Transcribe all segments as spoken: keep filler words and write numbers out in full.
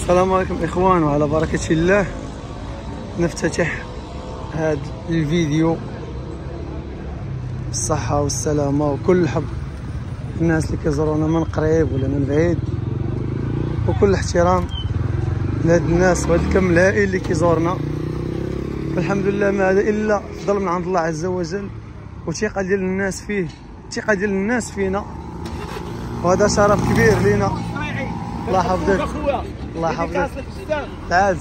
السلام عليكم اخوان، وعلى بركة الله نفتتح هذا الفيديو بالصحة والسلامة وكل الحب الناس اللي كيزورونا من قريب ولا من بعيد، وكل احترام لهاد الناس وهاد الكم الهائل اللي كيزورنا. الحمد لله ما هذا الا فضل من عند الله عز وجل وثقة ديال الناس فيه، ثقة ديال الناس فينا، وهذا شرف كبير لينا. الله يحفظك، الله يحفظك تعز.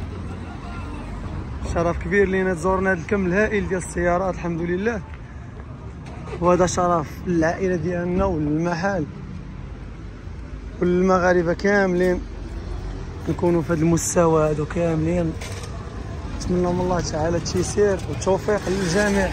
شرف كبير لينا تزورنا هذا الكم الهائل ديال السيارات الحمد لله، وهذا شرف للعائله ديالنا وللمحل وللمغاربه كاملين نكونوا في هذا المستوى هذا كاملين. نتمنى من الله تعالى التيسير والتوفيق للجميع،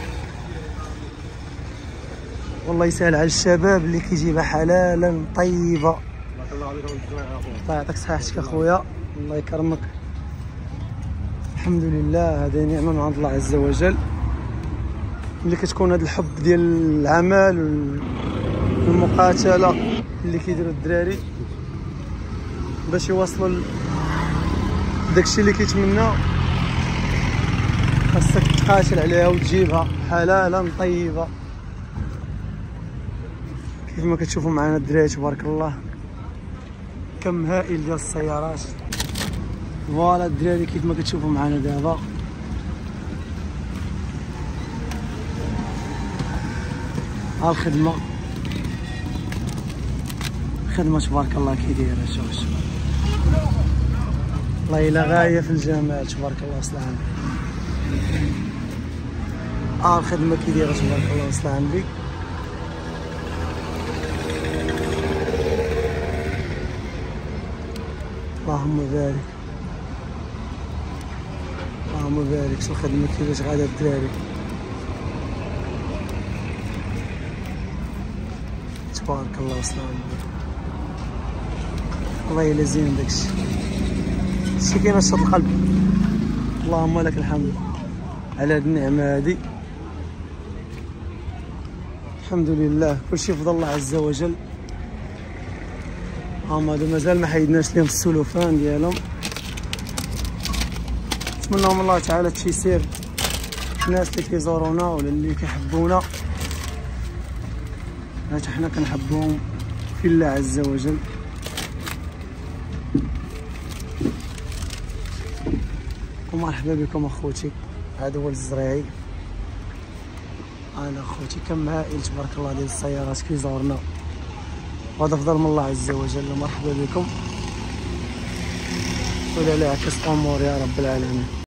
والله يسهل على الشباب اللي كيجيبها حلالا طيبه. الله يعطيك صحتك اخويا، الله يكرمك. الحمد لله هذه نعمه من عند الله عز وجل، ملي كتكون هذا الحب ديال العمل والمقاتله اللي كيديروا الدراري باش يوصلوا داكشي اللي كيتمناو، خاصك تقاتل عليها وتجيبها حلالا طيبه كيف ما كتشوفوا معنا الدراري تبارك الله. كم هائل ديال السيارات، فوالا الدراري كيف ما كتشوفوا معنا دابا. ها الخدمه خدمه تبارك الله كيدايره. شوف شوف والله الا غايه في الجمال تبارك الله وصل عندك. ها الخدمه كيدايره تبارك الله وصل عندك. اللهم بارك، اللهم بارك. شو الخدمه كيفاش غادا الدراري تبارك الله وصل عندك. والله الا زين داكشي، شي كينشط القلب. اللهم لك الحمد على هاد النعمه هادي، الحمد لله كلشي بفضل الله عز وجل. هما هادو مازال ما حيدناش ليهم السلوفان ديالهم. نتمنى من الله تعالى التيسير الناس اللي كيزورونا ولا اللي كيحبونا، حيت حنا كنحبوهم في الله عز وجل. ومرحبا بكم اخوتي، هذا هو الزريعي. انا اخوتي كم هائل تبارك الله ديال السيارات كيزورنا، وهذا فضل من الله عز وجل. مرحبا بكم، ولا لا عكس امور يا رب العالمين.